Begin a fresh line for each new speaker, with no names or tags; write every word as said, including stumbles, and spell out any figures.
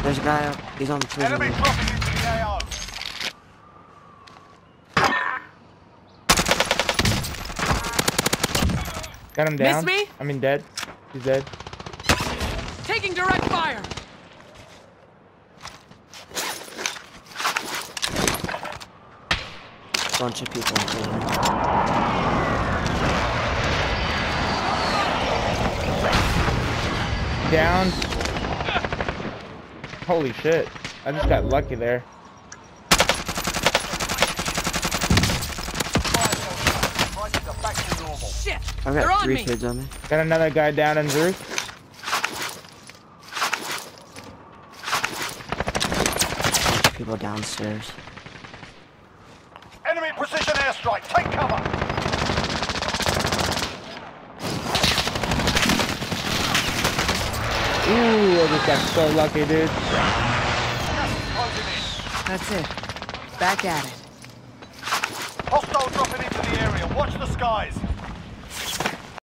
There's a guy up. He's on the tree.
Enemy dropping into the A O.
Got him down.
Miss me?
I mean dead. He's dead.
Taking direct fire.
Bunch of people in prison.
Down. Holy shit. I just got lucky there.
Prices are back to normal.
Shit.
I've
They're
got
on
three
me.
kids on me.
Got another guy down in the roof.
Bunch of people downstairs.
Enemy precision airstrike. Take cover.
Ooh, I just got so lucky, dude.
Gas is closing in.
That's it. Back at it.
Hostile dropping into the area. Watch the skies.